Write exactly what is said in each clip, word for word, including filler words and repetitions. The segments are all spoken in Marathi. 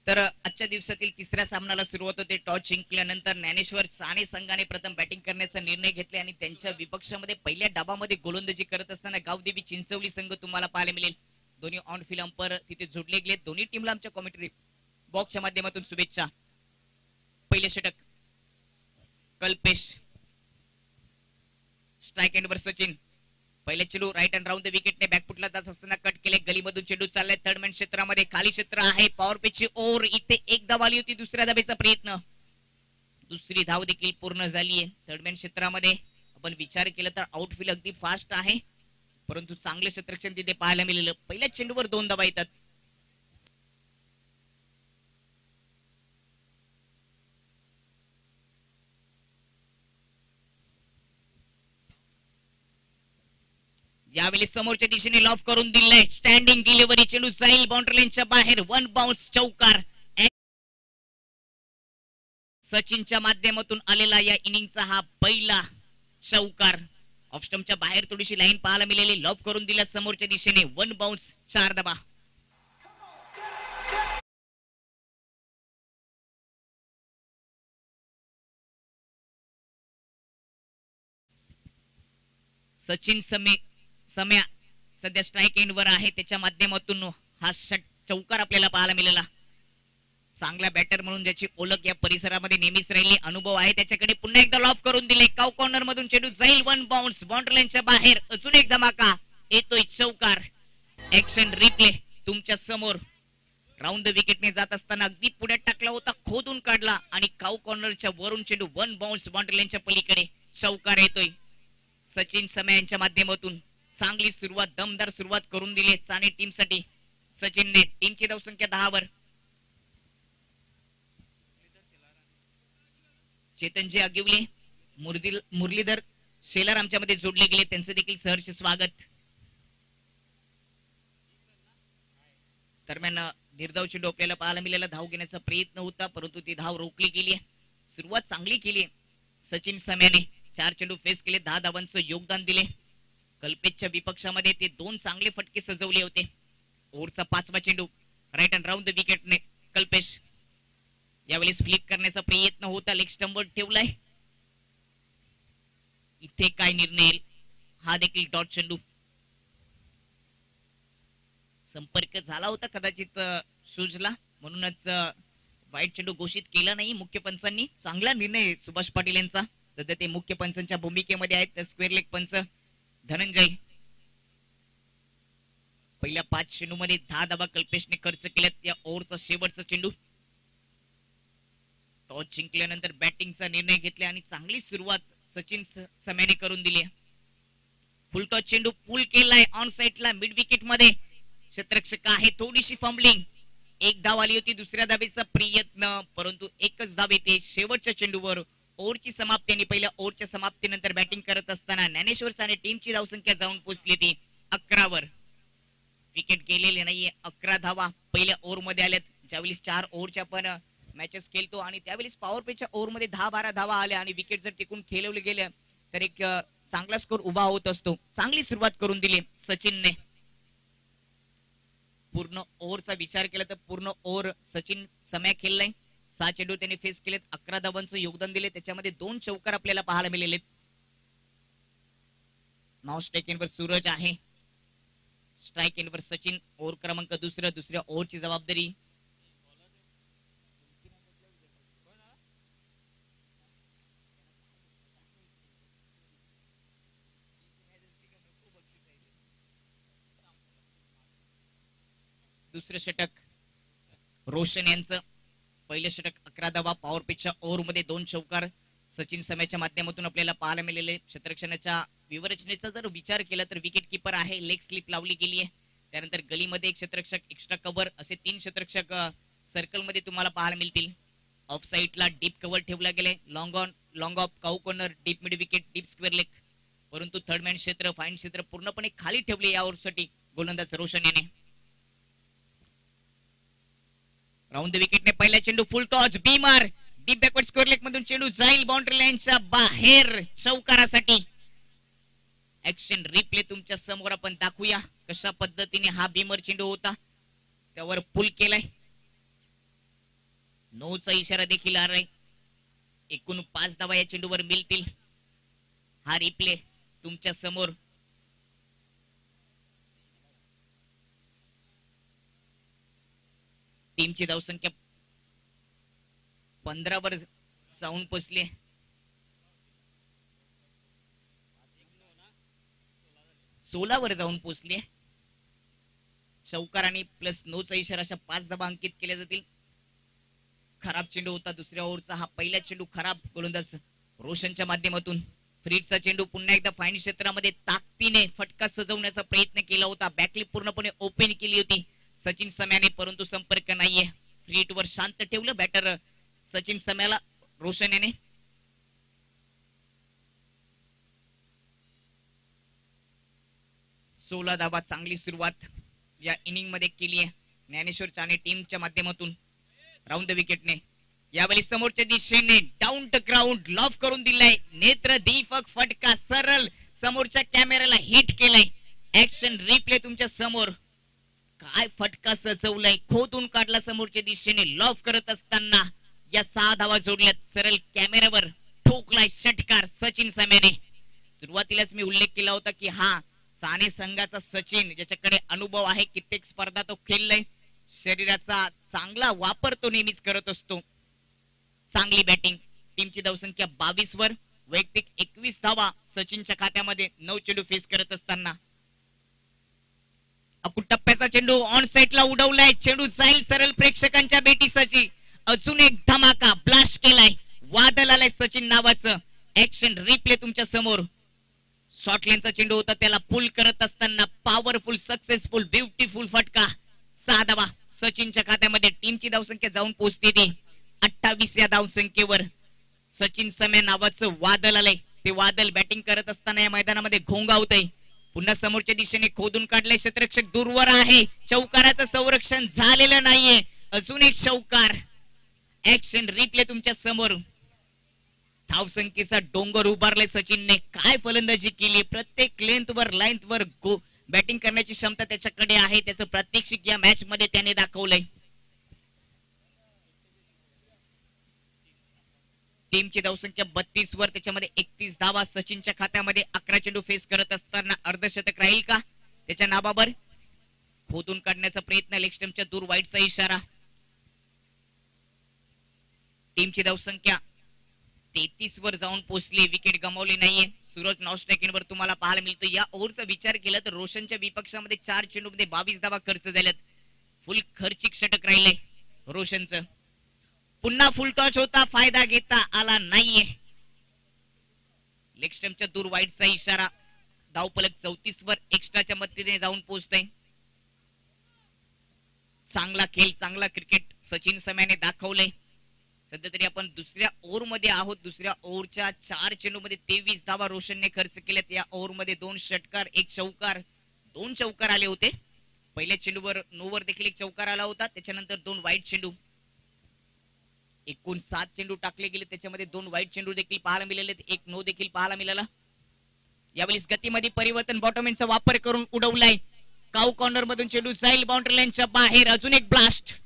तर आजच्या दिवसातील तिसऱ्या सामन्याला सुरुवात होते. टॉस जिंकल्यानंतर ज्ञानेश्वर साने संघाने प्रथम बॅटिंग करण्याचा निर्णय घेतला आणि त्यांच्या विपक्षामध्ये पहिल्या डाबामध्ये गोलंदाजी करत असताना गावदेवी चिंचवली संघ तुम्हाला पाहायला मिळेल. दोन्ही ऑन फील्ड अंपर तिथे जोडले गेले. दोन्ही टीमला आमच्या कॉमेंटरी बॉक्सच्या माध्यमातून शुभेच्छा. पहिले षटक कल्पेश, स्ट्राइक एंड वर सचिन. पहिले चेंडू राईट अँड राऊंड द विकेटने बॅकफुटला जात असताना कट केले. गलीमधून चेंडू चाललाय थर्ड मॅन क्षेत्रामध्ये. खाली क्षेत्र आहे. पॉवर पिचची ओव्हर इथे एक धाव आली होती. दुसऱ्या धावेचा प्रयत्न, दुसरी धाव देखील पूर्ण झाली आहे. थर्ड मॅन क्षेत्रामध्ये आपण विचार केला तर आउटफील्ड अगदी फास्ट आहे, परंतु चांगले क्षेत्ररक्षण तिथे पाहायला मिळालं. पहिल्या चेंडूवर दोन धावा येतात. यावेळी समोरच्या दिशेने लॉफ करून दिलंय. स्टँडिंग डिलिव्हरी, चेंडू जाईल बाउंड्री लाईनच्या बाहेर. वन बाउन्स चौकार. सचिनच्या माध्यमातून आलेला या इनिंगचा हा पहिला चौकार. ऑफस्टम्पच्या बाहेर थोडीशी लाईन पाहायला मिळाली. लॉफ करून दिला समोरच्या दिशेने. वन बाउन्स, चार धावा. सचिन समे सम्या सध्या स्ट्राइक एंड वर आहे. त्याच्या माध्यमातून हा चौकार आपल्याला पाहायला मिळाला. चांगला बॅटर म्हणून ज्याची ओळख या परिसरामध्ये नेहमीच राहिली, अनुभव आहे त्याच्याकडे. पुन्हा एकदा लॉफ करून दिले. काउ कॉर्नर मधून चेंडू जाईल. वन बाउन्स, बाउंड्री लाईनच्या बाहेर. अजून एक धमाका येतोय. चौकार. ऍक्शन रिप्ले तुमच्या समोर. राऊंड द विकेटने जात असताना अगदी पुढे टाकला होता, खोदून काढला आणि काउ कॉर्नरच्या वरून चेंडू वन बाउन्स, बाउंड्री लाईनच्या पलीकडे. चौकार येतोय सचिन सम्या यांच्या माध्यमातून. चांगली सुरुवात, दमदार सुरुवात करून दिली साने टीम साठी. सचिनने टीमची धावसंख्या दहा वर. चेतनजी अगिवले, मुरलीधर शेलार आमच्यामध्ये जोडले गेले, त्यांचं देखील सहर्ष स्वागत. दरम्यान निर्धाव चेंडू आपल्याला पाहायला मिळाला. धाव घेण्याचा प्रयत्न होता, परंतु ती धाव रोखली गेली. सुरुवात चांगली केली सचिन सम्याने. चार चेंडू फेस केले, दहा धावांचं योगदान दिले. कल्पेशच्या विपक्षामध्ये ते दोन चांगले फटके सजवले होते. ओव्हरचा पाचवा चेंडू राईट अँड राऊंड द विकेटने कल्पेश. यावेळेस फ्लिक करण्याचा प्रयत्न होता, लेग स्टंपवर ठेवलाय. इथे काय निर्णय येईल हा देखील डॉट चेंडू. संपर्क झाला होता कदाचित शूजला, म्हणूनच वाईट चेंडू घोषित केला नाही मुख्य पंचांनी. चांगला निर्णय सुभाष पाटील यांचा. सध्या ते मुख्य पंचांच्या भूमिकेमध्ये आहेत. स्क्वेअर लेग पंच धनंजय. पहिल्या पाच चेंडू मध्ये दहा धावा कल्पेशने खर्च केल्यात. त्या ओव्हरचा शेवटचा चेंडू. टॉस जिंकल्यानंतर बॅटिंगचा निर्णय घेतला आणि चांगली सुरुवात सचिन सम्याने करून दिली. फुल टॉस चेंडू पूल केलाय ऑन साइडला मिड विकेट मध्ये. क्षेत्ररक्षक आहे, थोडीशी फंबलिंग. एक धाव आली होती. दुसऱ्या धावेचा प्रयत्न, परंतु एकच धाव येते शेवटच्या चेंडूवर. ओव्हरची समाप्ती आणि पहिल्या ओव्हरच्या समाप्तीनंतर बॅटिंग करत असताना ज्ञानेश्वर साने टीमची धावसंख्या जाऊन पोहोचली ती अकरा वर. विकेट गेलेले नाहीये. अकरा धावा पहिल्या ओव्हर मध्ये आल्यात. ज्यावेळेस चार ओव्हरच्या पण मॅचेस खेळतो आणि त्यावेळेस पॉवर प्लेच्या ओव्हर मध्ये दहा बारा धावा आल्या आणि विकेट जर टिकून खेळवले गेले तर एक चांगला स्कोर उभा होत असतो. चांगली सुरुवात करून दिली सचिनने. पूर्ण ओव्हरचा विचार केला तर पूर्ण ओव्हर सचिन सम्या खेळलाय. सहा चेंडू त्यांनी फेस केलेत. अकरा धावांचं योगदान दिले. त्याच्यामध्ये दोन चौकार आपल्याला पाहायला मिळाले. नाव स्ट्राइक एंड वर सूरज आहे. स्ट्राइक एंड वर सचिन. ओव्हर क्रमांक दुसरं. दुसऱ्या ओव्हरची जबाबदारी दुसरं षटक रोशन यांचं. पहिलं षटक अकरा धावा. पॉवर पिचच्या ओव्हर मध्ये दोन चौकार सचिन सम्याच्या माध्यमातून आपल्याला पाहायला मिळाले. क्षेत्ररक्षणाच्या विवरचनेचा जर विचार केला तर विकेट किपर आहे, लेग स्लिप लावली गेली आहे. त्यानंतर गलीमध्ये एक क्षेत्ररक्षक, एक्स्ट्रा कव्हर, असे तीन क्षेत्ररक्षक सर्कल मध्ये तुम्हाला पाहायला मिळतील. ऑफ साइडला डीप कव्हर ठेवला गेले. Long on, long off, cow corner, deep mid wicket, deep square leg. परंतु थर्ड मॅन क्षेत्र, फाईन क्षेत्र पूर्णपणे खाली ठेवले या ओव्हरसाठी गोलंदाज रोशन याने. राऊंड द विकेटने पहिला चेंडू full toss, beamer, deep backward square leg मधून चेंडू जाईल बाउंड्री लाईनच्या बाहेर चौकारासाठी. ऍक्शन रिप्ले तुमच्या समोर आपण दाखवूया कशा पद्धतीने हा बीमर चेंडू होता, त्यावर पुल केलाय. नऊचा इशारा देखील आलाय. एकूण पाच धावा या चेंडूवर मिळतील. हा रिप्ले तुमच्या समोर. टीमची धावसंख्या पंधरा वर जाऊन पोचली. सोळा वर जाऊन पोचली. चौकार आणि प्लस नऊचा इशारा अशा पाच धावा अंकित केल्या जातील. खराब चेंडू होता दुसऱ्या ओव्हरचा. हा पहिला चेंडू खराब गोलंदाज रोशनच्या माध्यमातून. फ्रीडचा चेंडू पुन्हा एकदा फाईन क्षेत्रामध्ये ताकदीने फटका सजवण्याचा प्रयत्न केला होता. बॅकलिप पूर्णपणे ओपन केली होती सचिन सम्याने, परंतु संपर्क नाहीये. फ्रीट वर शांत ठेवलं बॅटर सचिन सम्याला रोशन याने. सोळा धावा चांगली सुरुवात या इनिंग मध्ये केली आहे ज्ञानेश्वर चाने टीमच्या माध्यमातून राऊंड द विकेटने. यावेळी समोरच्या दिशेने डाऊन द ग्राउंड लॉफ करून दिलाय. नेत्र दीपक फटका सरळ समोरच्या कॅमेऱ्याला हिट केलाय. ऍक्शन रिप्ले तुमच्या समोर. काय फटका सजवलाय, खोदून काढला समोरच्या दिशेने लॉफ करत असताना. या सहा धावा जोडल्यात. सरळ कॅमेऱ्यावर ठोकलाय षटकार सचिन सम्याने. सुरुवातीलाच मी उल्लेख केला होता की हा साने संघाचा सचिन, ज्याच्याकडे अनुभव आहे, कित्येक स्पर्धा तो खेळलाय, शरीराचा चांगला वापर तो नेहमीच करत असतो. चांगली बॅटिंग. टीमची धावसंख्या बावीस वर. वैयक्तिक एकवीस धावा सचिनच्या खात्यामध्ये नऊ चेंडू फेस करत असताना. अकू टप्प्याचा चेंडू ऑन साइडला उडवलाय. चेंडू जाईल सरळ प्रेक्षकांच्या भेटीसाठी. अजून एक धमाका ब्लास्ट केलाय. वादळ आलाय सचिन नावाचं. ऍक्शन रिप्ले तुमच्या समोर. शॉर्ट लेनचा चेंडू होता, त्याला पुल करत असताना पॉवरफुल सक्सेसफुल ब्युटिफुल फटका. सहा धावा सचिनच्या खात्यामध्ये. टीमची धावसंख्या जाऊन पोहोचते ती अठ्ठावीस या धावसंख्येवर. सचिन सम्या नावाचं वादळ आलंय. ते वादळ बॅटिंग करत असताना या मैदानामध्ये घोंगावतंय. पुन्हा समोरच्या दिशेने खोदून काढले. क्षेत्ररक्षक दूरवर आहे. चौकाराचं संरक्षण झालेलं नाहीये. अजून एक चौकार. ऍक्शन रिप्ले तुमच्या समोर. धावसंख्येचा डोंगर उभारलाय सचिनने. काय फलंदाजी केली. प्रत्येक लेंथ वर लाईन्थ वर बॅटिंग करण्याची क्षमता त्याच्याकडे आहे. त्याचं प्रात्यक्षिक या मॅच मध्ये त्याने दाखवलंय. टीमची धावसंख्या बत्तीस वर. त्याच्यामध्ये एकतीस धावा सचिनच्या खात्यामध्ये. अकरा चेंडू फेस करत असताना अर्धशतक राहील का त्याच्या नावावर. खोदून काढण्याचा प्रयत्न. लेग स्टंपच्या दूर वाईटचा इशारा. टीमची धावसंख्या तेहतीस वर जाऊन पोहोचली. विकेट गमावली नाहीये. सूरज नॉस्ट्रायकिंग वर तुम्हाला पाहायला मिळतो. या ओव्हरचा विचार केला तर रोशनच्या विपक्षामध्ये चार चेंडू मध्ये बावीस धावा खर्च झाल्यात. फुल खर्चिक षटक राहिले रोशनचं. पुन्हा फुल टॉच होता, फायदा घेता आला नाहीये. लेग स्टंपच्या दूर वाईटचा इशारा. धावफलक चौतीस वर एक्स्ट्राच्या मदतीने जाऊन पोहोचतय. चांगला खेळ, चांगला क्रिकेट सचिन सम्याने दाखवलंय. सध्या तरी आपण दुसऱ्या ओव्हर मध्ये आहोत. दुसऱ्या ओव्हरच्या चार चेंडू मध्ये तेवीस धावा रोशनने खर्च केल्यात. या ओव्हर मध्ये दोन षटकार, एक चौकार, दोन चौकार आले होते. पहिल्या चेंडूवर नोवर देखील एक चौकार आला होता. त्याच्यानंतर दोन वाईट चेंडू. एकूण सात चेंडू टाकले गेले. त्याच्यामध्ये दोन वाईट चेंडू देखील पाहायला मिळाले. एक नो देखील पाहायला मिळाला. यावेळी गतीमध्ये परिवर्तन. बॉटमॅनचा वापर करून उडवलाय. काऊ कॉर्नर मधून चेंडू जाईल बाउंड्री लाईनच्या बाहेर. अजून एक ब्लास्ट.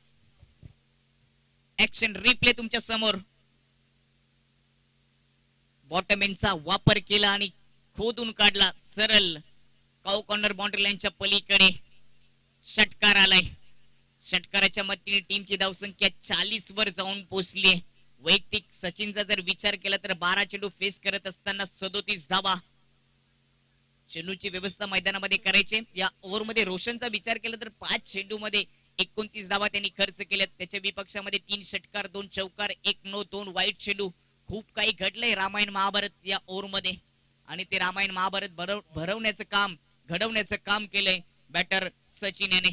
ऍक्शन रिप्ले तुमच्या समोर. बॉटमॅनचा वापर केला आणि खोदून काढला. सरळ काऊ कॉर्नर बाउंड्री लाईनच्या पलीकडे षटकार आलाय. षटकाराच्या मदतीने टीमची धावसंख्या चाळीस वर जाऊन पोहोचली. वैयक्तिक सचिनचा जर विचार केला तर बारा चेंडू फेस करत असताना सदोतीस धावा. चेंडूची व्यवस्था मैदानामध्ये करायचे. या ओव्हर मध्ये रोशनचा विचार केला तर पाच चेंडू मध्ये एकोणतीस धावा त्यांनी खर्च केल्यात. त्याच्या विपक्षामध्ये तीन षटकार, दोन चौकार, एक नो, दोन वाईट चेंडू. खूप काही घडलंय रामायण महाभारत या ओव्हर मध्ये. आणि ते रामायण महाभारत भरव भरवण्याचं काम, घडवण्याचं काम केलंय बॅटर सचिन याने.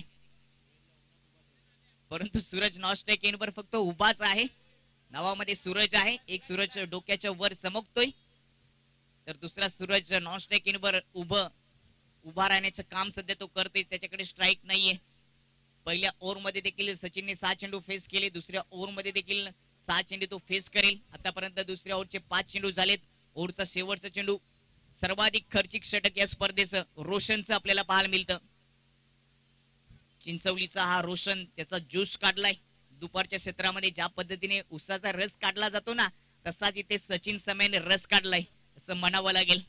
परंतु सूरज नॉस्ट्रायकिंग फक्त उभाच आहे. नावामध्ये सूरज आहे. एक सूरज डोक्याच्या वर चमकतोय तर दुसरा सूरज नॉस्ट्रायकिंग वर उभं उभा राहण्याचं काम सध्या तो करतोय. त्याच्याकडे स्ट्राईक नाहीये. पहिल्या ओव्हर मध्ये देखील सचिनने सहा चेंडू फेस केले. दुसऱ्या ओव्हर मध्ये देखील सहा चेंडू तो फेस करेल. आतापर्यंत दुसऱ्या ओव्हरचे पाच चेंडू झालेत. ओव्हरचा शेवटचा चेंडू. सर्वाधिक खर्चिक षटक या स्पर्धेचं रोशनचं आपल्याला पाहायला मिळतं. चिंचवलीचा हा रोशन त्याचा ज्यूस काढलाय. दुपारच्या क्षेत्रामध्ये ज्या पद्धतीने उसाचा रस काढला जातो ना, तसाच इथे सचिन सम्याने रस काढलाय असं म्हणावं लागेल.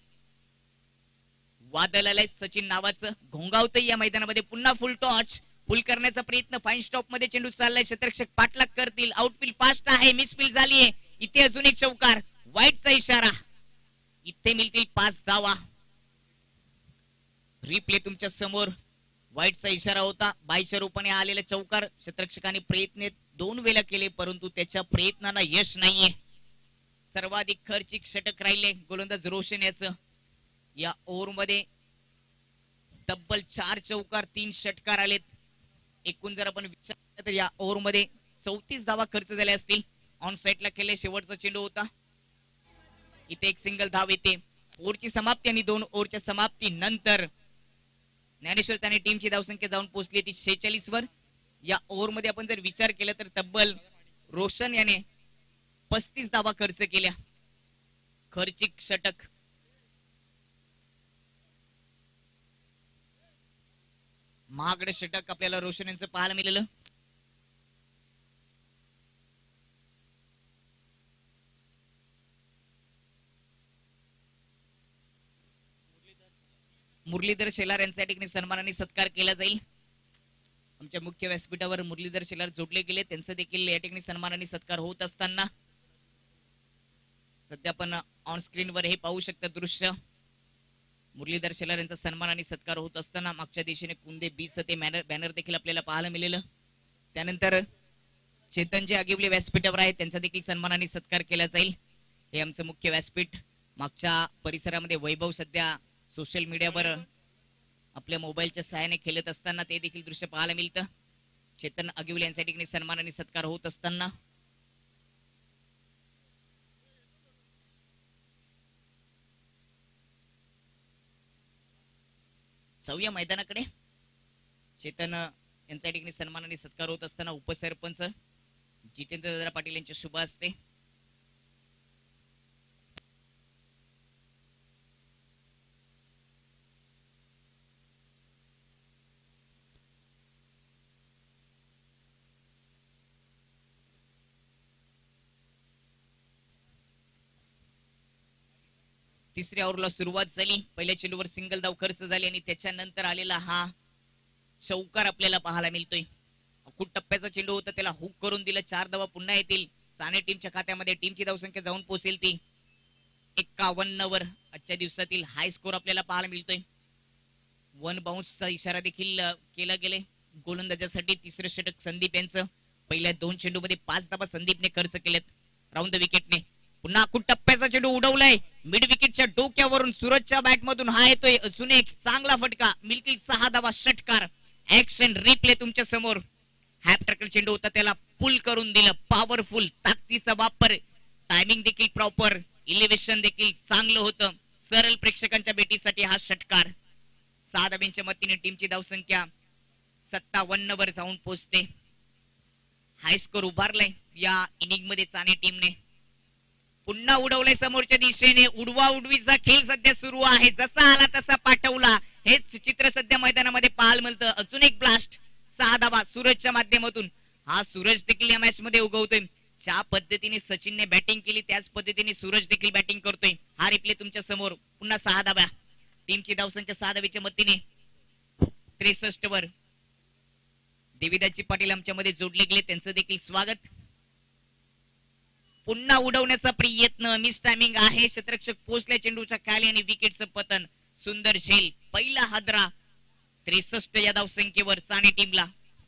वादळ आलंय सचिन नावाचं, घोंगावतंय या मैदानामध्ये. पुन्हा फुल टॉच, फुल करण्याचा प्रयत्न, फाईन स्टॉप मध्ये चेंडू चाललाय, क्षेत्ररक्षक पाठलाग करतील. आउटफील्ड फास्ट आहे, मिसफील्ड झालीये. इथे अजून एक चौकार, वाईटचा इशारा. इथे मिळतील पाच धावा. रिप्ले तुमच्या समोर. वाईटचा इशारा होता, बायच्या रूपाने आलेला चौकार. क्षेत्ररक्षकांनी प्रयत्न दोन वेळा केले, परंतु त्याच्या प्रयत्नांना यश नाहीये. सर्वाधिक खर्चिक षटक राहिले गोलंदाज रोशन याचं. या ओव्हर मध्ये तब्बल चार चौकार, तीन षटकार आलेत. एकूण जर आपण विचार केला तर या ओव्हर मध्ये चौतीस धावा खर्च झाल्या असतील. ऑन साइडला केले, शेवटचा चेंडू होता. इथे एक सिंगल धाव येते. ओव्हरची समाप्ती आणि दोन ओव्हरच्या समाप्ती नंतर ज्ञानेश्वर आणि टीमची धावसंख्या जाऊन पोहोचली ती शेहेचाळीस वर. या ओव्हर मध्ये आपण जर विचार केला तर तब्बल रोशन याने पस्तीस धावा खर्च केल्या. खर्चिक षटक. महागडे षटक आपल्याला रोशन यांचं पाहायला मिळालं. मुरलीधर शेलार यांचा या ठिकाणी सन्मानाने सत्कार केला जाईल. आमच्या मुख्य व्यासपीठावर मुरलीधर शेलार जोडले गेले, त्यांचं देखील या ठिकाणी सन्मानाने सत्कार होत असताना सध्या आपण ऑन स्क्रीन वर हे पाहू शकता दृश्य. मुरलीधर शेलार यांचा सन्मानाने सत्कार होत असताना मागच्या दिशेने कुंदे बीच ते बॅनर बॅनर देखील आपल्याला पाहायला मिळालं. त्यानंतर चेतनजी आगिवले व्यासपीठावर आहेत, त्यांचा देखील सन्मानाने सत्कार केला जाईल. हे आमचं मुख्य व्यासपीठ. मागच्या परिसरामध्ये वैभव सध्या सोशल मीडियावर आपल्या मोबाईलच्या सहाय्याने खेळत असताना ते देखील दृश्य पाहायला मिळतं. चेतन आगिवले यांच्या ठिकाणी सन्मानाने सत्कार होत असताना सव्या मैदानाकडे चेतन यांच्या ठिकाणी सन्मानाने सत्कार होत असताना उपसरपंच जितेंद्र दादा पाटील यांच्या शुभ हस्ते तिसऱ्या ओव्हरला सुरुवात झाली. पहिल्या चेंडूवर सिंगल धाव खर्च झाली आणि त्याच्यानंतर आलेला हा चौकार आपल्याला पाहायला मिळतोय. खूप टप्प्याचा चेंडू होता, त्याला हुक करून दिलं. चार धावा पुन्हा येतील साने टीमच्या खात्यामध्ये. टीमची धावसंख्या जाऊन पोहोचेल ती एक्कावन्न वर. आजच्या दिवसातील हाय स्कोर आपल्याला पाहायला मिळतोय. वन बाउन्सचा इशारा देखील केला गेले गोलंदाजासाठी. तिसरं षटक संदीप यांचं. पहिल्या दोन चेंडू मध्ये पाच धावा संदीपने खर्च केलेत राऊंड द विकेटने. पुन्हा खूप टप्प्याचा चेंडू उडवलाय मिड विकेटच्या डोक्यावरून. सूरजच्या बॅट मधून हा येतोय अजून एक चांगला फटका. मिळतील सहा धावा. षटकार. ऍक्शन रिप्ले तुमच्या समोर. हॅप ट्रॅकल चेंडू होता, त्याला पुल करून दिलं. पॉवरफुल ताकदीचा वापर. टायमिंग देखील प्रॉपर, इलेव्हेशन देखील चांगलं होतं. सरळ प्रेक्षकांच्या भेटीसाठी हा षटकार. सहा धाब्यांच्या मतीने टीमची धावसंख्या सत्तावन्न वर जाऊन पोहोचते. हाय स्कोर उभारलाय या इनिंग मध्ये चाणे टीमने. पुन्हा उडवलंय समोरच्या दिशेने. उडवा उडवीचा खेळ सध्या सुरू आहे. जसा आला तसा पाठवला. हेच चित्र सध्या मैदानामध्ये पाहायला मिळतं. अजून एक ब्लास्ट. सहा धावा सूरजच्या माध्यमातून. हा सूरज देखील या मॅच मध्ये उगवतोय. ज्या पद्धतीने सचिनने बॅटिंग केली त्याच पद्धतीने सूरज देखील बॅटिंग करतोय. हा रिप्ले तुमच्या समोर. पुन्हा सहा धावा. टीमची धावसंख्या सहा धावेच्या मतीने त्रेसष्ट वर. देवीदासजी पाटील आमच्यामध्ये जोडले गेले, त्यांचं देखील स्वागत. पुन्हा उडवण्याचा प्रयत्न. मिस टायमिंग आहे. क्षेत्ररक्षक पोहोचल्या चेंडूच्या खाली आणि विकेटचं पतन. सुंदर झेल. पहिला हादरा. त्रेसष्ट या धावसंख्येवर चाणे टीमला.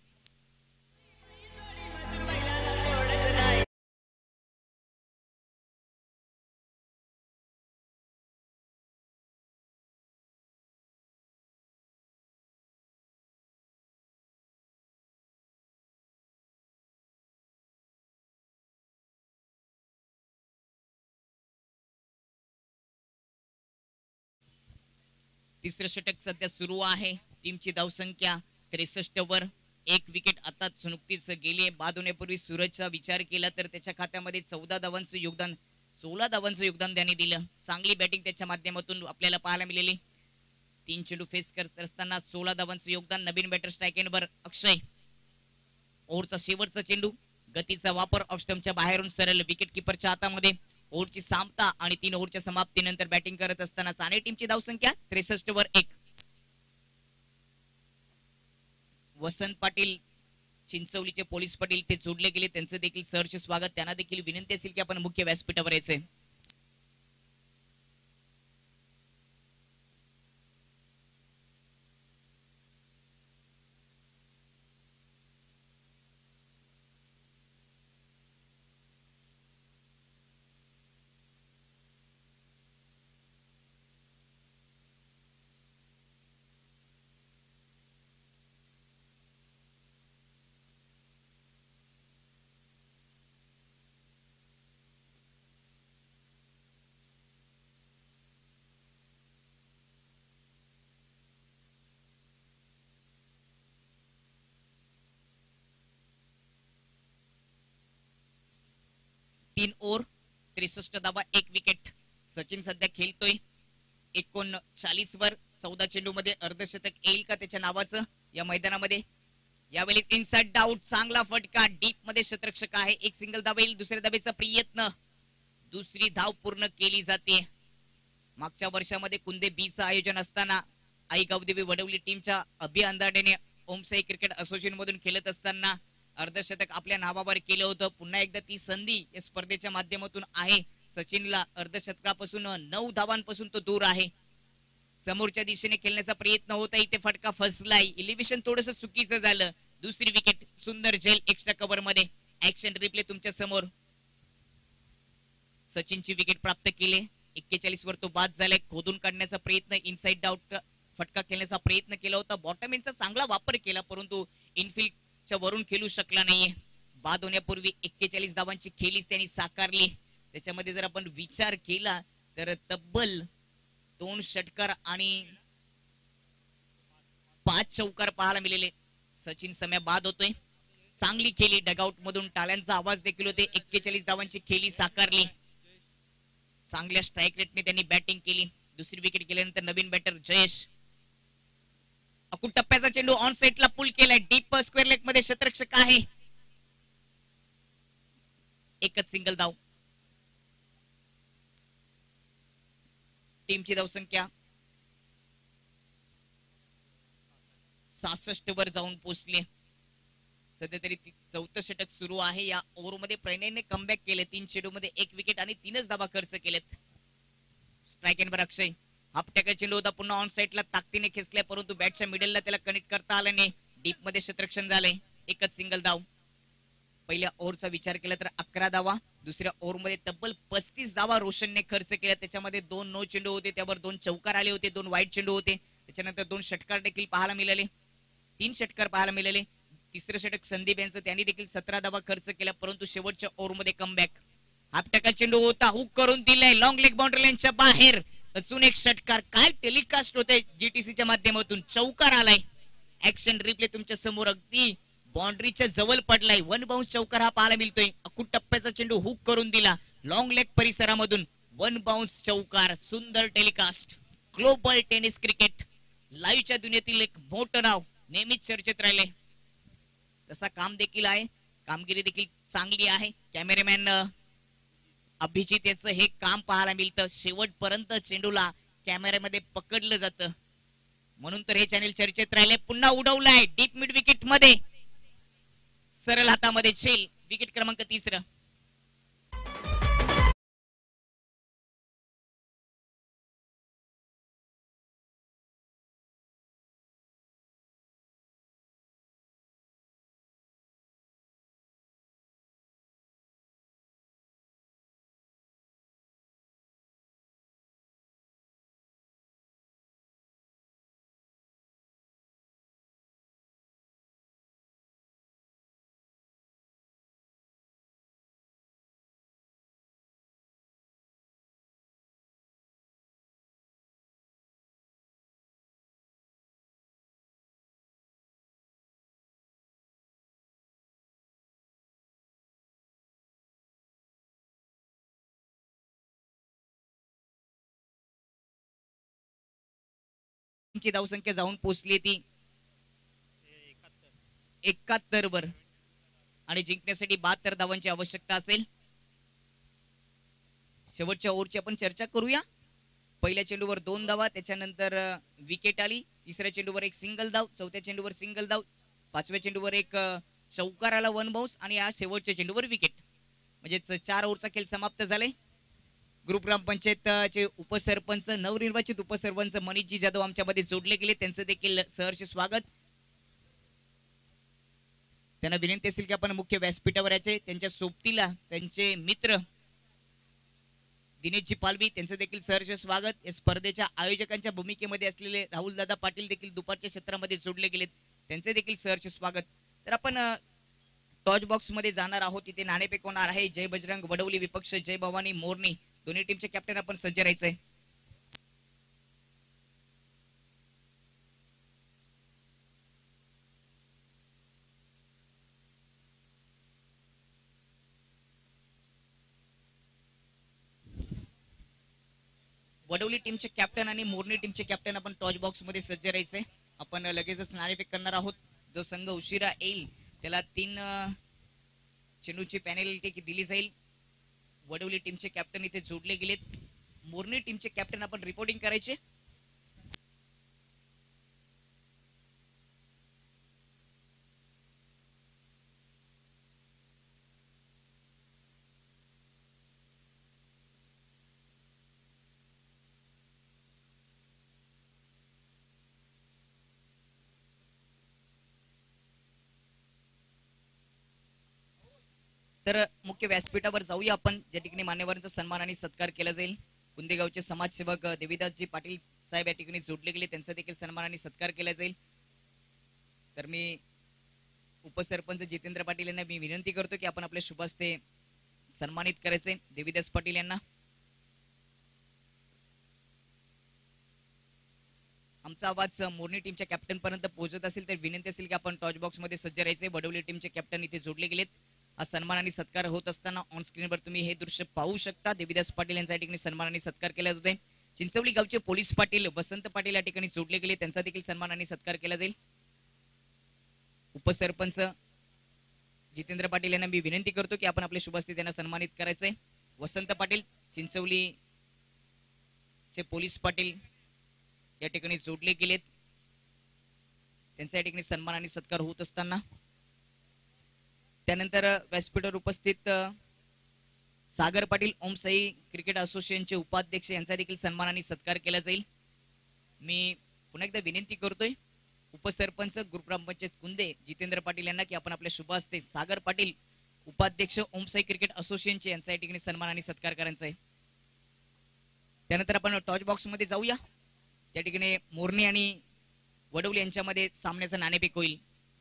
तिसरं षटक सध्या सुरू आहे. टीमची धावसंख्या त्रेसष्ट वर. एक विकेट आताच नुकतीच गेली. बाद होण्यापूर्वी सूरजचा विचार केला तर त्याच्या खात्यामध्ये चौदा धावांचं योगदान, सोळा धावांचं योगदान त्याने दिलं. चांगली बॅटिंग त्याच्या माध्यमातून आपल्याला पाहायला मिळाली. तीन चेंडू फेस करत असताना सोळा धावांचं योगदान. नवीन बॅटर स्ट्राईक एंडवर अक्षय. ओव्हरचा शेवटचा चेंडू. गतीचा वापर ऑफ स्टंपच्या बाहेरून सरळ विकेट किपरच्या हातामध्ये. ओव्हरची सामता आणि तीन ओव्हरच्या समाप्तीनंतर बॅटिंग करत असताना साने टीमची धावसंख्या त्रेसष्ट वर एक. वसंत पाटील चिंचवलीचे पोलीस पाटील ते जोडले गेले, त्यांचं देखील सहर्ष स्वागत. त्यांना देखील विनंती असेल की आपण मुख्य व्यासपीठावर यायचे. तीन ओव्हर त्रेसष्ट धावा एक विकेट. सचिन सध्या खेळतोय एकोणचाळीस वर. चौदा चेंडू मध्ये अर्धशतक येईल का त्याच्या नावाचं या मैदानामध्ये. यावेळेस इनसाइड आउट, चांगला फटका, डीप मध्ये शतरक्षक आहे. एक सिंगल धाव येईल. दुसऱ्या धावेचा प्रयत्न, दुसरी धाव पूर्ण केली जाते. मागच्या वर्षामध्ये कुंदे बीचं आयोजन असताना आई गावदेवी वडवली टीमच्या अभि अंधाडेने ओमसाई क्रिकेट असोसिएशन मधून खेळत असताना अर्धशतक आपल्या नावावर केलं होतं. पुन्हा एकदा ती संधी या स्पर्धेच्या माध्यमातून आहे. सचिनला अर्धशतकापासून नऊ धावांपासून तो दूर आहे. समोरच्या दिशेने खेळण्याचा प्रयत्न होता, इथे फटका फसलाय. इलिव्हेशन थोडस चुकीचं झालं. दुसरी विकेट सुंदर झेल एक्स्ट्रा कव्हर मध्ये. ऍक्शन रिप्ले तुमच्या समोर. सचिनची विकेट प्राप्त केली. एक्केचाळीस वर तो बाद झालाय. खोदून काढण्याचा प्रयत्न, इनसाइड आउट फटका खेळण्याचा प्रयत्न केला होता. बॉटम एंडचा चांगला वापर केला, परंतु इनफिल्डच्या वरून खेळू शकला नाहीये. बाद होण्यापूर्वी एक्केचाळीस धावांची खेळीच त्यांनी साकारली. त्याच्यामध्ये जर आपण विचार केला तर तब्बल दोन षटकार आणि पाच चौकार पाहायला मिळाले. सचिन सम्या बाद होतोय. चांगली खेळी, डगआउट मधून टाळ्यांचा आवाज देखील होते. एक्केचाळीस धावांची खेळी साकारली. चांगल्या स्ट्राईक रेटने त्यांनी बॅटिंग केली. दुसरी विकेट गेल्यानंतर नवीन बॅटर जयेश. अकुट टप्प्याचा चेंडू ऑन साइडला पुल केलाय. डीप स्क्वेअर लेग मध्ये शतरक्षक आहे. एकच सिंगल धाव. टीमची धावसंख्या सहासष्ट वर जाऊन पोहोचली. सध्या तरी चौथं षटक सुरू आहे. या ओव्हर मध्ये प्रणयने कमबॅक केले. तीन चेंडू मध्ये एक विकेट आणि तीनच धावा खर्च केलेत. स्ट्राईक एंड वर अक्षय. हाफ टॅकल चेंडू होता, पुन्हा ऑन साइडला ताकदीने खेचलाय, परंतु बॅटच्या मिडलला त्याला कनेक्ट करता आलं नाही. डीप मध्ये शतरक्षण झालंय. एकच सिंगल धाव. पहिल्या ओव्हरचा विचार केला तर अकरा धावा. दुसऱ्या ओव्हर मध्ये तब्बल पस्तीस धावा रोशनने खर्च केल्या. त्याच्यामध्ये दोन नो चेंडू होते, त्यावर दोन चौकार आले होते, दोन वाईट चेंडू होते. त्याच्यानंतर दोन षटकार देखील पाहायला मिळाले. तीन षटकार पाहायला मिळाले. तिसरं षटक संदीप यांचं, त्यांनी देखील सतरा धावा खर्च केला, परंतु शेवटच्या ओव्हर मध्ये कमबॅक. हाफ टॅकल चेंडू होता, हुक करून दिलाय लॉंग लेग बाउंड्री लाईनच्या बाहेर. अजून एक षटकार. काय टेलिकास्ट होते जीटीसीच्या माध्यमातून. चौकार आलाय. ऍक्शन रिप्ले तुमच्या समोर. अगदी बाउंड्रीच्या जवळ पडलाय. वन बाउन्स चौकार हा पाहायला मिळतोय. अकुट टप्प्याचा चेंडू हुक करून दिला लॉंग लेग परिसरामधून. वन बाउन्स चौकार. सुंदर टेलिकास्ट. ग्लोबल टेनिस क्रिकेट लाईव्हच्या दुनियेतील एक मोठं नाव नेहमीच चर्चेत राहिले. तसा काम देखील आहे, कामगिरी देखील चांगली आहे. कॅमेरामॅन अभिजित याचं हे काम पाहायला मिळतं. शेवटपर्यंत चेंडूला कॅमेऱ्यामध्ये पकडलं जातं, म्हणून तर हे चॅनल चर्चेत राहिले. पुन्हा उडवलाय डीप मिड विकेट मध्ये. सरळ हातामध्ये झेल. विकेट क्रमांक तिसरा. ची धावसंख्या जाऊन पोहोचली ती एकाहत्तर वर. आणि जिंकण्यासाठी बहात्तर धावांची आवश्यकता असेल. शेवटच्या ओव्हरची आपण चर्चा करूया. पहिल्या चेंडूवर दोन धावा, त्याच्यानंतर विकेट आली. तिसऱ्या चेंडूवर एक सिंगल धाव, चौथ्या चेंडूवर सिंगल धाव, पाचव्या चेंडूवर एक चौकार आला वन बाउन्स आणि या शेवटच्या चेंडूवर विकेट. म्हणजे चार ओव्हरचा खेळ समाप्त झालाय. ग्रुप ग्रामपंचायतचे उपसरपंच नवनिर्वाचित उपसरपंच मनीषजी जाधव आमच्यामध्ये जोडले गेले, त्यांचं देखील सहर्ष स्वागत. त्यांना विनंती असेल की आपण मुख्य व्यासपीठावर यायचे. त्यांच्या सोबतीला त्यांचे मित्र दिनेशजी पालवी, त्यांचं देखील सहर्ष स्वागत. या स्पर्धेच्या आयोजकांच्या भूमिकेमध्ये असलेले राहुल दादा पाटील देखील दुपारच्या क्षेत्रामध्ये जोडले गेलेत, त्यांचे देखील सहर्ष स्वागत. तर आपण टॉच बॉक्स मध्ये जाणार आहोत. तिथे नाणेफेक होणार आहे. जय बजरंग वडवली विपक्ष जय भवानी मोरनी, दोन्ही टीमचे कॅप्टन आपण सज्ज राहायचंय. वडवली टीमचे कॅप्टन आणि मोरनी टीमचे कॅप्टन आपण टॉच बॉक्स मध्ये सज्ज राहायचंय. आपण लगेचच नाणेफेक करणार आहोत. जो संघ उशिरा येईल त्याला तीन चेंडूची पॅनल्टी दिली जाईल. वडवली टीमचे कॅप्टन इथे जोडले गेलेत. मोरनी टीमचे कॅप्टन आपण रिपोर्टिंग करायचे. तर मुख्य व्यासपीठावर जाऊया आपण, ज्या ठिकाणी मान्यवरांचा सन्मान आणि सत्कार केला जाईल. कुंदेगावचे समाजसेवक देवीदासजी पाटील साहेब या ठिकाणी जोडले गेले, त्यांचा देखील सन्मान आणि सत्कार केला जाईल. तर मी उपसरपंच जितेंद्र पाटील यांना मी विनंती करतो की आपण आपल्या शुभहस्ते सन्मानित करायचे देवीदास पाटील यांना. आमचा आवाज मोरनी टीमच्या कॅप्टन पर्यंत पोहोचत असेल तर विनंती असेल की आपण टॉच बॉक्स मध्ये सज्ज राहायचे. वडवली टीमचे कॅप्टन इथे जोडले गेलेत. हा सन्मान आणि सत्कार होत असताना ऑन स्क्रीनवर तुम्ही हे दृश्य पाहू शकता. देवीदास पाटील यांच्या ठिकाणी सन्मान आणि सत्कार केला जातोय. चिंचवली गावचे पोलीस पाटील वसंत पाटील या ठिकाणी जोडले गेले, त्यांचा देखील सन्मान आणि सत्कार केला जाईल. उपसरपंच जितेंद्र पाटील यांना मी विनंती करतो की आपण आपल्या शुभहस्ते त्यांना सन्मानित करायचंय. वसंत पाटील चिंचवली चे पोलीस पाटील या ठिकाणी जोडले गेलेत, त्यांच्या या ठिकाणी सन्मान आणि सत्कार होत असताना त्यानंतर व्यासपीठावर उपस्थित सागर पाटील ओमसाई क्रिकेट असोसिएशनचे उपाध्यक्ष यांचा देखील सन्मान आणि सत्कार केला जाईल. मी पुन्हा एकदा विनंती करतोय उपसरपंच ग्रुप ग्रामपंचायत कुंदे जितेंद्र पाटील यांना की आपण आपल्या शुभ हस्ते सागर पाटील उपाध्यक्ष ओमसाई क्रिकेट असोसिएशनचे यांचा या ठिकाणी सन्मान आणि सत्कार करायचा आहे. त्यानंतर आपण टॉच बॉक्स मध्ये जाऊया. त्या ठिकाणी मोरनी आणि वडवली यांच्यामध्ये सामन्याचा नाणेफेक होईल.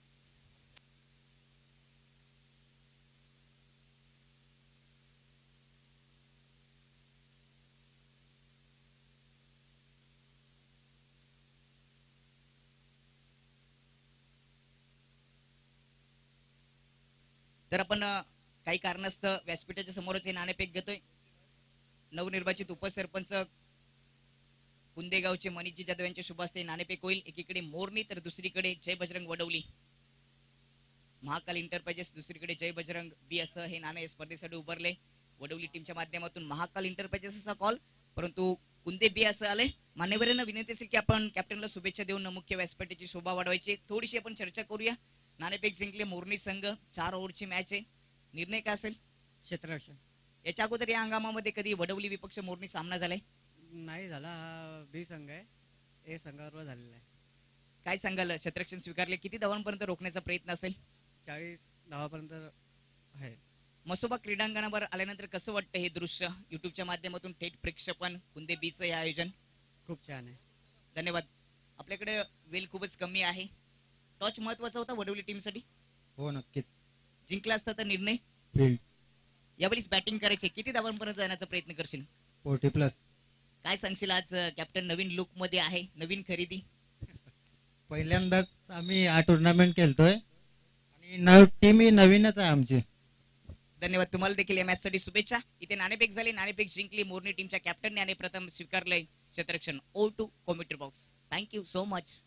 तर आपण काही कारणास्तव व्यासपीठाच्या समोरच हे नाणेफेक घेतोय. नवनिर्वाचित उपसरपंच कुंदेगावचे मनीषजी जाधव यांच्या शुभ हस्ते नाणेफेक होईल. एकीकडे मोरनी तर दुसरीकडे जय बजरंग वडवली. महाकाल इंटरप्राइजेस दुसरीकडे जय बजरंग बी असं हे नाणे स्पर्धेसाठी उभारले. वडवली टीमच्या माध्यमातून महाकाल इंटरप्राइजेस असा कॉल, परंतु कुंदे बी असं आले. मान्यवरांना विनंती असेल की आपण कॅप्टनला शुभेच्छा देऊन मुख्य व्यासपीठाची शोभा वाढवायची. थोडीशी आपण चर्चा करूया. नाणेफेक जिंकले मोरनी संघ. चार ओव्हरची मॅच आहे. निर्णय काय असेल? क्षेत्ररक्षण. याच्या अगोदर या हंगामामध्ये कधी वडवली विपक्ष मोरनी सामना झालाय? नाही झाला. हा बी संघ आहे, ए संघावर झालेला आहे. काय सांगाल? क्षेत्ररक्षण स्वीकारले. किती धावांपर्यंत रोखण्याचा प्रयत्न असेल? चाळीस धावापर्यंत आहे. मसोबा क्रीडांगणावर आल्यानंतर कसं वाटतं हे दृश्य? युट्यूबच्या माध्यमातून थेट प्रेक्षेपण कुंदे बीचं हे आयोजन खूप छान आहे. धन्यवाद. आपल्याकडे वेळ खूपच कमी आहे. टॉच महत्वाचा होता वडवली टीम साठी. हो नक्कीच. जिंकला असता तर निर्णय फील्ड. यावेळी बॅटिंग करायचे. किती धावांपर्यंत जाण्याचा प्रयत्न करशील? Forty plus. काय सांगशील? आज कॅप्टन नवीन लुक मध्ये आहे, नवीन खरेदी. पहिल्यांदाच आम्ही हा टुर्नामेंट खेळतोय आणि नव टीम ही नवीनच आहे आमची. धन्यवाद. तुम्हाला देखील या मॅच साठी शुभेच्छा. इथे नाणेफेक झाली. नाणेफेक जिंकली मोरनी टीमच्या कॅप्टनने आणि प्रथम स्वीकारलंय क्षेत्ररक्षण. Over to commentary box. Thank you so much.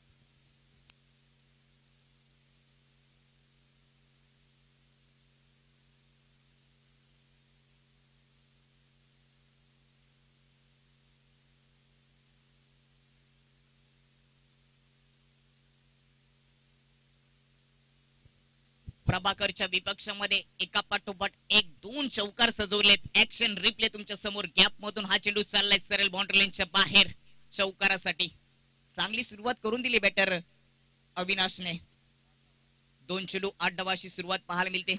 प्रभाकरच्या विपक्षामध्ये एका पाठोपाठ एक दोन चौकार सजवलेत. ऍक्शन रिप्ले तुमच्या समोर. गॅप मधून हा चेंडू चाललाय सरळ बाउंड्री लाईनच्या बाहेर चौकारासाठी. चांगली सुरुवात करून दिली बॅटर अविनाशने. दोन चेंडू आठ डावाशी सुरुवात पाहायला मिळते.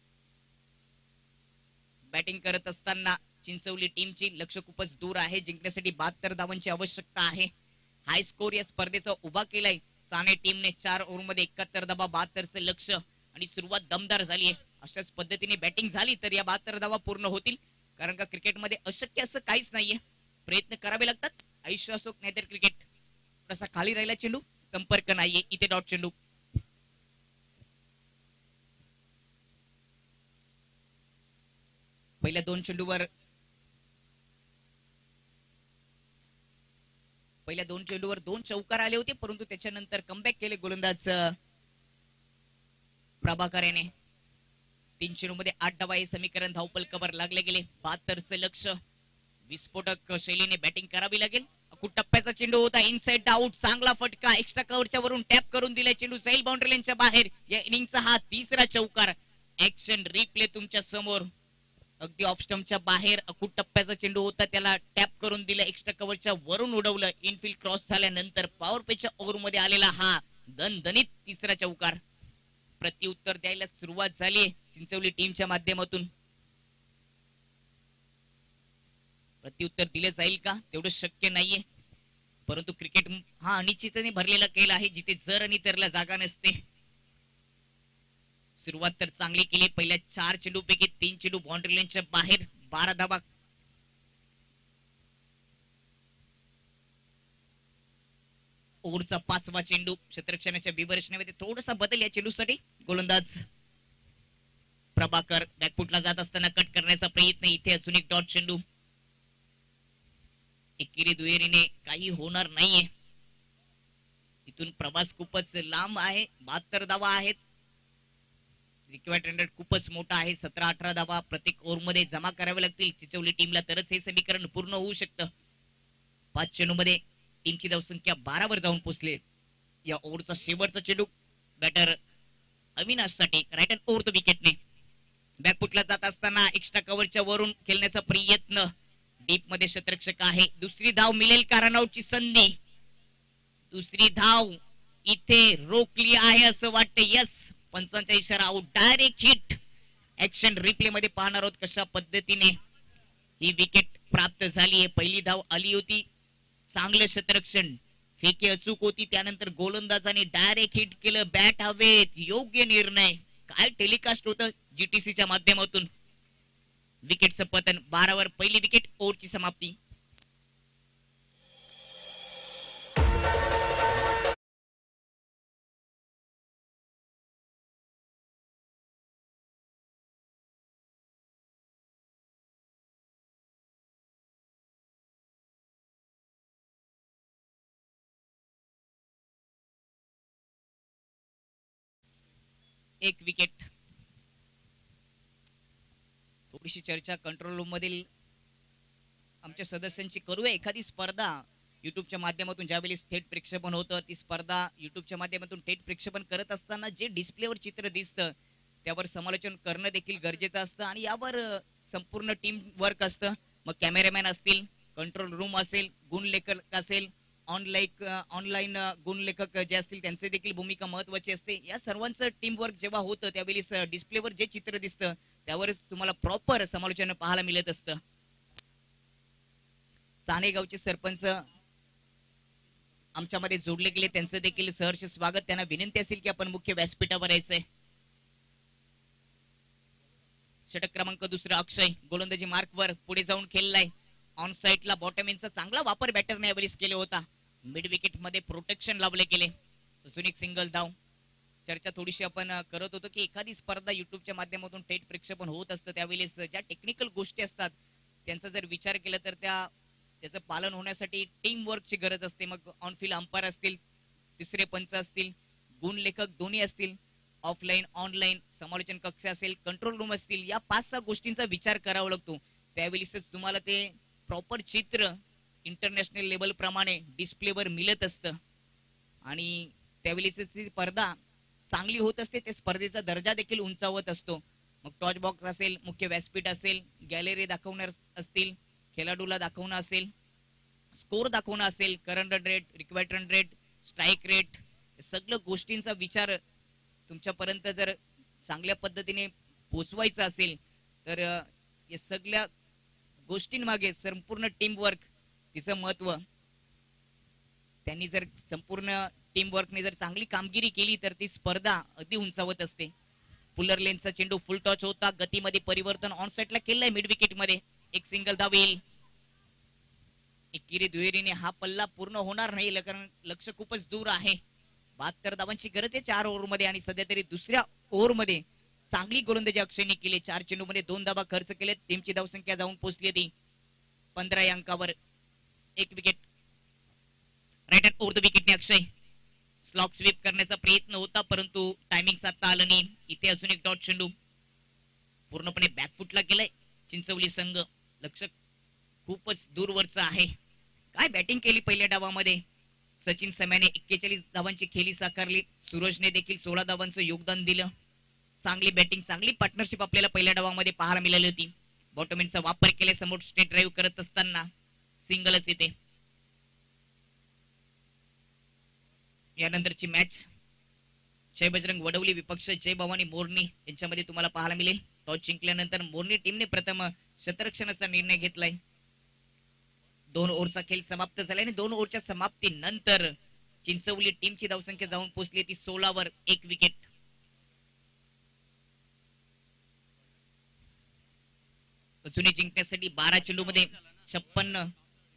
बॅटिंग करत असताना चिंचवली टीमची लक्ष खूपच दूर आहे. जिंकण्यासाठी बहात्तर धावांची आवश्यकता आहे. हाय स्कोर या स्पर्धेचा उभा केलाय साने टीमने. चार ओव्हरमध्ये एकाहत्तर धावा, बहात्तरचं लक्ष आणि सुरुवात दमदार झाली आहे. अशाच पद्धतीने बॅटिंग झाली तर या बहात्तर धावा पूर्ण होतील. कारण का क्रिकेटमध्ये अशक्य असं काहीच नाहीये. प्रयत्न करावे लागतात. आयुष्य असो नाहीतर क्रिकेट. तसा खाली राहिला चेंडू, संपर्क नाहीये. इथे डॉट चेंडू. पहिल्या दोन चेंडूवर पहिल्या दोन चेंडूवर दोन चौकार आले होते, परंतु त्याच्यानंतर कमबॅक केले गोलंदाज प्रभाकर याने. तीन चेंडू मध्ये आठ डावा हे समीकरण धावपल कव्हर लागले गेले. बहात्तरचं लक्ष. विस्फोटक शैलीने बॅटिंग करावी लागेल. टप्प्याचा चेंडू होता. Inside out. चांगला फटका. एक्स्ट्रा कव्हरच्या वरून टॅप करून दिलाय. चेंडू जाईल बाउंड्री लाईनच्या बाहेर. या इनिंगचा हा तिसरा चौकार. ऍक्शन रिप्ले तुमच्या समोर. अगदी ऑफ स्टंपच्या बाहेर अकुट टप्प्याचा चेंडू होता, त्याला टॅप करून दिला. एक्स्ट्रा कव्हरच्या वरून उडवलं. इनफिल्ड क्रॉस झाल्यानंतर पॉवर प्लेच्या ओव्हर मध्ये आलेला हा दणदणीत तिसरा चौकार. प्रत्युत्तर द्यायला सुरुवात झाली चिंचवली टीमच्या माध्यमातून. प्रत्युत्तर दिले जाईल का तेवढं शक्य नाहीये, परंतु क्रिकेट हा अनिश्चिततेने भरलेला खेळ आहे जिथे जर आणि तरला जागा नसते. सुरुवात तर चांगली केली. पहिल्या चार चेंडू पैकी तीन चेंडू बाउंड्री लाईनच्या बाहेर. बारा धावा. ओव्हरचा पाचवा चेंडू. क्षेत्ररक्षणाच्या विवरचनेमध्ये थोडासा बदल या चेंडूसाठी. गोलंदाज प्रभाकर बॅकफुटला जात असताना कट करण्याचा प्रयत्न. इथे अजून एक डॉट चेंडू. एकेरी दुहेरीने काही होणार नाहीये. इथून प्रवास खूपच लांब आहे. बहात्तर धावा आहेत. रिक्वायर्ड रन रेट खूपच मोठा आहे. सतरा अठरा धावा प्रत्येक ओव्हर मध्ये जमा करावे लागतील चिंचवली टीमला, तरच हे समीकरण पूर्ण होऊ शकतं. पाच चेंडू मध्ये टीमची धावसंख्या बारा वर जाऊन पोहोचले. या ओव्हरचा शेवटचा चेंडू बॅटर अविनाश साठी राईट हँड ओव्हर द विकेटने. बॅकफुटला जात असताना एक्स्ट्रा कव्हरच्या वरून खेळण्याचा प्रयत्न. डीप मध्ये क्षेत्ररक्षक आहे. दुसरी धाव मिळेल का? रनआउटची संधी. दुसरी धाव इथे रोखली आहे असं वाटतं. यस, पंचांचा इशारा. Out. Direct hit. Action replay मध्ये पाहणार आहोत कशा पद्धतीने ही विकेट प्राप्त झाली आहे. पहिली धाव आली होती. चांगलं क्षेत्ररक्षण. फेकी अचूक होती. त्यानंतर गोलंदाजाने डायरेक्ट हिट केलं. बॅट हवेत. योग्य निर्णय. काय टेलिकास्ट होतं जीटीसीच्या माध्यमातून. विकेटचं पतन. बारावर पहिली विकेट. ओव्हरची समाप्ती. एक विकेट. थोडीशी चर्चा कंट्रोल रूम मधील आमच्या सदस्यांची करूया. एखादी स्पर्धा युट्यूबच्या माध्यमातून ज्यावेळी थेट प्रक्षेपण होतं, ती स्पर्धा युट्यूबच्या माध्यमातून थेट प्रक्षेपण करत असताना जे डिस्प्लेवर चित्र दिसतं त्यावर समालोचन करणं देखील गरजेचं असतं आणि यावर संपूर्ण टीम वर्क असतं. मग कॅमेरामॅन असतील, कंट्रोल रूम असेल, गुणलेखक असेल, ऑनलाईन ऑनलाईन गुणलेखक जे असतील त्यांचे देखील भूमिका महत्वाची असते. या सर्वांचं टीम वर्क जेव्हा होतं त्यावेळी डिस्प्लेवर जे चित्र दिसतं त्यावरच तुम्हाला प्रॉपर समालोचन पाहायला मिळत असतं. सानेगावचे सरपंच आमच्यामध्ये जोडले गेले, त्यांचं देखील सहर्ष स्वागत. त्यांना विनंती असेल की आपण मुख्य व्यासपीठावर यायचंय. षटक क्रमांक दुसरा अक्षय गोलंदाजी मार्कवर पुढे जाऊन खेळलाय. ऑन साइडला बॉटम इनचा चांगला वापर बॅटरने यावेळी केला होता. मिड विकेट मध्ये प्रोटेक्शन लावले गेले. अजून एक सिंगल धाव. चर्चा थोडीशी आपण करत होतो की एखादी स्पर्धा युट्यूबच्या माध्यमातून थेट प्रक्षेपण होत असतं त्यावेळेस ज्या टेक्निकल गोष्टी असतात त्यांचा जर विचार केला तर त्या त्याचं पालन होण्यासाठी टीम वर्कची गरज असते. मग ऑन फील्ड अंपायर असतील, तिसरे पंच असतील, गुणलेखक दोन्ही असतील, ऑफलाईन ऑनलाईन समालोचन कक्ष असेल, कंट्रोल रूम असतील, या पाच सहा गोष्टींचा विचार करावा लागतो. त्यावेळेसच तुम्हाला ते प्रॉपर चित्र इंटरनॅशनल लेवल प्रमाणे डिस्प्लेवर मिळत असतं आणि त्यावेळेस स्पर्धा चांगली होत असते ते स्पर्धेचा दर्जा देखील उंचावत असतो. मग टॉच बॉक्स असेल, मुख्य व्यासपीठ असेल, गॅलरी दाखवणार असतील, खेळाडूला दाखवणं असेल, स्कोर दाखवणं असेल, current run rate, required run rate, strike rate, सगळ्या गोष्टींचा विचार तुमच्यापर्यंत जर चांगल्या पद्धतीने पोचवायचा असेल तर या सगळ्या गोष्टींमागे संपूर्ण टीम वर्क तिचं महत्व. त्यांनी जर संपूर्ण टीम वर्कने जर चांगली कामगिरी केली तर ती स्पर्धा अगदी उंचावत असते. पुलर लेनचा चेंडू फुल टॉच होता, गतीमध्ये परिवर्तन ऑन साइडला केलंय मिड विकेट मध्ये, एक सिंगल धाव येईल. एकेरी दुहेरीने हा पल्ला पूर्ण होणार नाही कारण लक्ष खूपच दूर आहे. बहात्तर धावांची गरज आहे चार ओव्हर मध्ये आणि सध्या तरी दुसऱ्या ओव्हर मध्ये चांगली गोलंदाजी अक्षयने केली. चार चेंडू मध्ये दोन धावा खर्च केले, टीमची धावसंख्या जाऊन पोहोचली ती पंधरा या अंकावर. एक wicket right hand over the विकेटने अक्षय स्लॉक स्वीप करण्याचा प्रयत्न होता परंतु टायमिंग साधता आलं नाही. इथे अजून एक डॉट चेंडू पूर्णपणे बॅकफुटला गेलाय चिंचवली संघ. लक्ष खूपच दूरवरचं आहे. काय बॅटिंग केली पहिल्या डावामध्ये. सचिन सम्याने एक्केचाळीस धावांची खेळी साकारली, सूरजने देखील सोळा धावांचं योगदान दिलं. चांगली बॅटिंग, चांगली पार्टनरशिप आपल्याला पहिल्या डावामध्ये पाहायला मिळाली होती. बॉटमॅनचा वापर केला समोर स्टेट ड्राईव्ह करत असताना सिंगलच येते. यानंतरची मॅच जय बजरंग वडवली विपक्ष जय भवानी मोरनी यांच्यामध्ये तुम्हाला पाहायला मिळेल. टॉस जिंकल्यानंतर मोरनी टीमने प्रथम क्षेत्ररक्षणाचा निर्णय घेतलाय. दोन ओव्हरचा खेळ समाप्त झाला आणि दोन ओव्हरच्या समाप्तीनंतर चिंचवली टीमची धावसंख्या जाऊन पोहोचली ती सोळावर. एक विकेट. अजूनही जिंकण्यासाठी बारा चेंडू मध्ये छप्पन्न.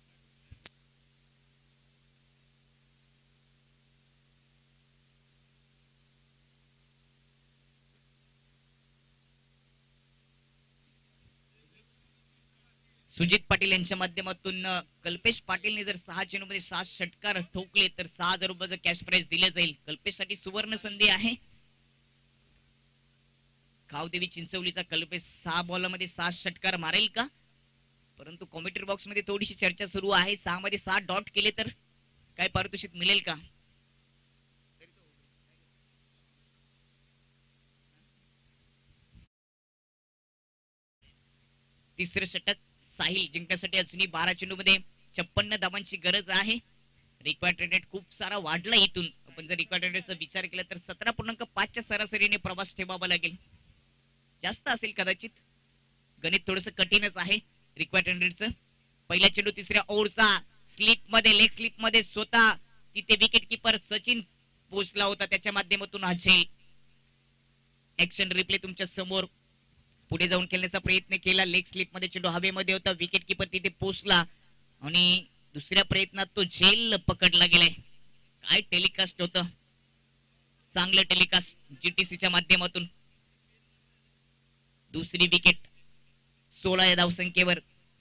सुजित पाटील यांच्या माध्यमातून कल्पेश पाटीलने जर सहा चेंडू मध्ये सहा षटकार ठोकले तर सहा हजार रुपयाचं कॅश प्राइज दिलं जाईल. कल्पेश साठी सुवर्ण संधी आहे. गावदेवी चिंचवलीचा कल्पेश सहा बॉल मध्ये सहा षटकार मारेल का, परंतु कॉमेंट्री बॉक्स मध्ये थोडीशी चर्चा सुरू आहे. सहा मध्ये सहा डॉट केले तर काय पारितोषिक मिळेल का. तिसरे षटक साहिल जिंकण्यासाठी अजूनही बारा चेंडू मध्ये छप्पन्न धावांची गरज आहे. रिक्वायर्ड रन रेट खूप सारा वाढला इथून. आपण जर रिक्वायर्ड रन रेटचा विचार केला तर सतरा पूर्णांक पाचच्या सरासरीने प्रवास ठेवावा लागेल. जास्त असेल कदाचित. गणित थोडस कठीणच आहे रिक्वायर्ड रन रेटचं. पहिल्या चेंडू तिसऱ्या ओव्हरचा स्लिप मध्ये लेग स्लिप मध्ये स्वतः तिथे विकेट किपर सचिन पोहोचला होता. त्याच्या माध्यमातून हा झेल. ऍक्शन रिप्ले तुमच्या समोर. पुढे जाऊन खेळण्याचा प्रयत्न केला. लेग स्लिप मध्ये चेंडू हवेमध्ये होता. विकेट किपर तिथे पोहोचला आणि दुसऱ्या प्रयत्नात तो झेल पकडला गेलाय. काय टेलिकास्ट होतं. चांगलं टेलिकास्ट जीटीसीच्या माध्यमातून. दुसरी विकेट सोळा या धावसंख्येवर.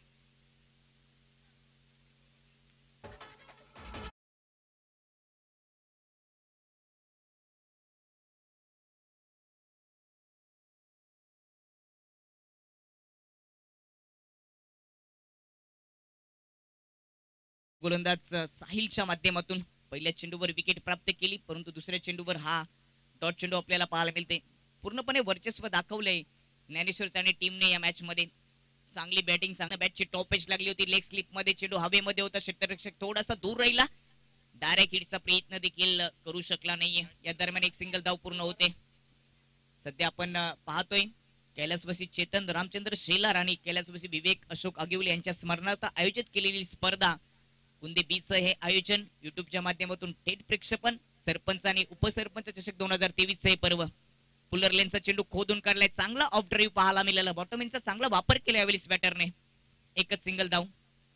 गोलंदाज साहिलच्या माध्यमातून पहिल्या चेंडूवर विकेट प्राप्त केली परंतु दुसऱ्या चेंडूवर हा डॉट चेंडू आपल्याला पाहायला मिळते. पूर्णपणे वर्चस्व दाखवलंय ज्ञानेश्वर आणि टीमने या मॅच मध्ये. चांगली बॅटिंग, चांगल्या बॅटची टॉप एज लागली होती. लेग स्लिप मध्ये चेंडू हवेमध्ये होता. क्षेत्ररक्षक थोडासा दूर राहिला. डायरेक्ट हिटचा प्रयत्न देखील करू शकला नाहीये. या दरम्यान एक सिंगल धाव पूर्ण होते. सध्या आपण पाहतोय कैलासवासी चेतन रामचंद्र शेलार आणि कैलासवासी विवेक अशोक आगिवले यांच्या स्मरणार्थ आयोजित केलेली स्पर्धा कुंदे बीच हे आयोजन युट्यूबच्या माध्यमातून थेट प्रक्षेपण. सरपंच आणि उपसरपंच चषक दोन हजार तेवीस हे पर्व. पुलर लेनचा चेंडू खोदून काढलाय. चांगला ऑफ ड्राईव्ह पाहायला मिळाला. बॉटमॅनचा चांगला वापर केला यावेळी बॅटरने. एकच सिंगल धाव.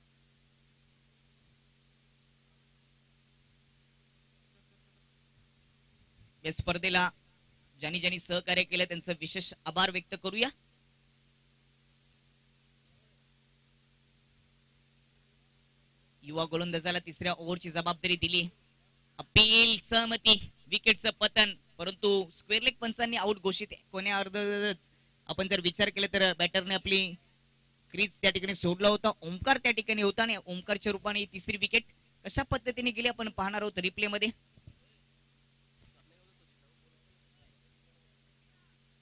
या स्पर्धेला ज्यांनी ज्यांनी सहकार्य केलं त्यांचं विशेष आभार व्यक्त करूया. युवा गोलंदाजाला तिसऱ्या ओव्हरची जबाबदारी दिली. अपील, सहमती, विकेटचं पतन, परंतु स्क्वेअर लेग पंचांनी आउट घोषित. कोण्या अर्धच आपण जर विचार केला तर बॅटरने आपली क्रीज त्या ठिकाणी सोडला होता. ओमकार त्या ठिकाणी होता आणि ओमकारच्या रूपाने तिसरी विकेट कशा पद्धतीने गेली आपण पाहणार आहोत रिप्ले मध्ये.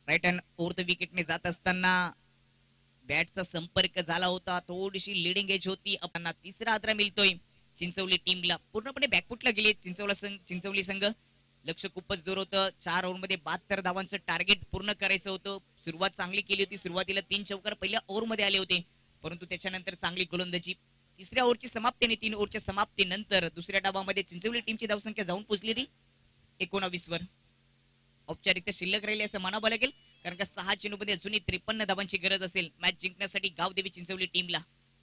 राईट हँड ओव्हर द विकेटने जात असताना बॅटचा संपर्क झाला होता, थोडीशी लिडिंग एज होती. आपल्याला तिसरा आदरा मिळतोय चिंचवली टीमला. पूर्णपणे बॅकफुटला गेली चिंचवला संघ चिंचवली संघ. लक्ष खूपच दूर होतं. चार ओव्हर मध्ये बहात्तर धावांचं टार्गेट पूर्ण करायचं होतं. सुरुवात चांगली केली होती. सुरुवातीला तीन चौकार पहिल्या ओव्हर मध्ये आले होते, परंतु त्याच्यानंतर चांगली गोलंदाजी. तिसऱ्या ओव्हरची समाप्ती आणि तीन ओव्हरच्या समाप्तीनंतर दुसऱ्या डावामध्ये चिंचवली टीमची धावसंख्या जाऊन पोहोचली ती एकोणावीस वर. औपचारिकता शिल्लक राहिली असं म्हणावं लागेल, कारण का सहा चेंडूमध्ये अजूनही त्रेपन्न धावांची गरज असेल मॅच जिंकण्यासाठी गावदेवी चिंचवली टीमला.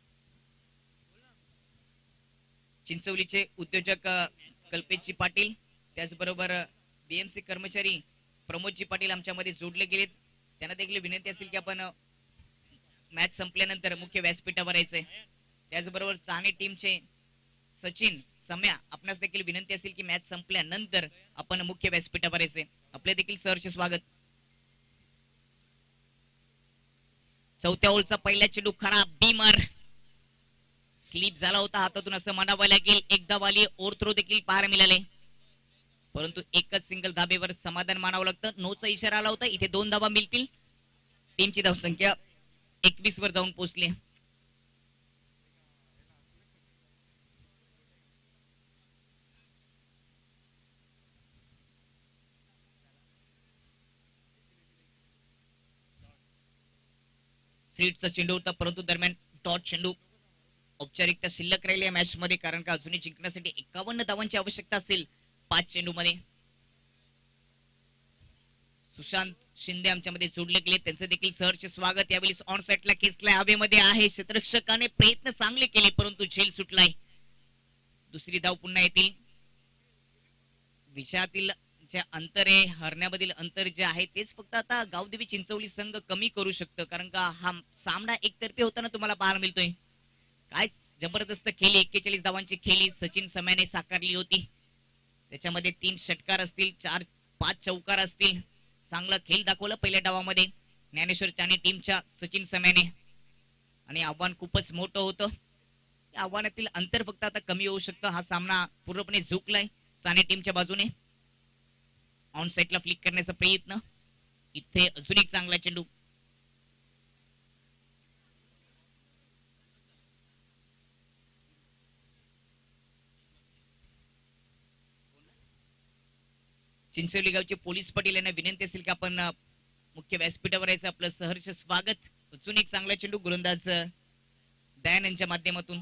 चिंचवलीचे उद्योजक कल्पेशजी पाटील, त्याचबरोबर बीएमसी कर्मचारी प्रमोदजी पाटील आमच्यामध्ये जोडले गेलेत. त्यांना देखील विनंती असेल की आपण मॅच संपल्यानंतर मुख्य व्यासपीठावर यायचंय. त्याचबरोबर चाणे टीमचे सचिन सम्या, आपणास देखील विनंती असेल की मॅच संपल्यानंतर आपण मुख्य व्यासपीठावर यायचंय. आपले देखील सहर्ष स्वागत. चौथ्या ओव्हरचा पहिला चेंडू खराब बीमर स्लिप झाला होता हातातून असं म्हणावं लागेल. एकदा वाली ओव्हर थ्रो देखील पाहायला मिळाले, परंतु एकच सिंगल धाबेवर समाधान मानावं लागतं. नोचा इशारा आला होता. इथे दोन धावा मिळतील. टीमची धावसंख्या एकवीस वर जाऊन पोहोचली. फ्रीटचा चेंडू होता, परंतु दरम्यान डॉट चेंडू. औपचारिकता शिल्लक राहिली या मॅच मध्ये, कारण का अजूनही जिंकण्यासाठी एकावन्न धावांची आवश्यकता असेल पाच चेंडू मध्ये. सुशांत शिंदे आमच्यामध्ये जोडले गेले, त्यांचं देखील सहर्ष स्वागत. यावेळी ऑन साइडला खेचलाय, हवेमध्ये आहे. क्षेत्ररक्षकाने प्रयत्न चांगले केले, परंतु झेल सुटलाय. दुसरी धाव पुन्हा येतील. विषयातील जे अंतर आहे, हरण्यामधील अंतर जे आहे तेच फक्त आता गावदेवी चिंचवली संघ कमी करू शकतं, कारण का हा सामना एकतर्फी होताना तुम्हाला पाहायला मिळतोय. काय जबरदस्त खेळी, एक्केचाळीस धावांची खेळी सचिन सम्याने साकारली होती. त्याच्यामध्ये तीन षटकार असतील, चार पाच चौकार असतील. चांगला खेळ दाखवला पहिल्या डावामध्ये ज्ञानेश्वर चाने टीमच्या सचिन सम्याने, आणि आव्हान खूपच मोठं होतं. या आव्हानातील अंतर फक्त आता कमी होऊ शकतं. हा सामना पूर्णपणे झुकलाय चाने टीमच्या बाजूने. ऑन साइडला फ्लिक करण्याचा प्रयत्न. इथे अजून एक चांगला चेंडू. चिंचवली गावचे पोलीस पाटील यांना विनंती असेल की आपण मुख्य व्यासपीठावर यायचं. आपलं सहर्ष स्वागत. अजून एक चांगला चेंडू गोलंदाज दयान यांच्या माध्यमातून.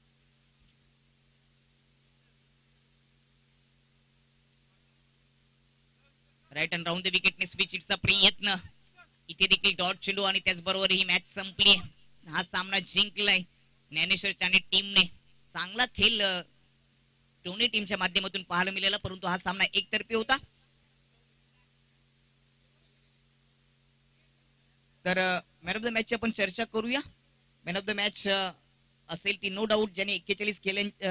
राईट अँड राऊंड द विकेटने स्विच इटचा प्रयत्न. इथे देखील डॉट चेंडू, आणि त्याचबरोबर ही मॅच संपली. हा सामना जिंकलाय ज्ञानेश्वर चाने टीमने. चांगला खेळ दोन्ही टीमच्या माध्यमातून पाहायला मिळाला, परंतु हा सामना एकतर्फी होता. तर मॅन ऑफ द मॅच ची आपण चर्चा करूया. मॅन ऑफ द मॅच असेल ती नो डाऊट ज्याने एक्केचाळीस केले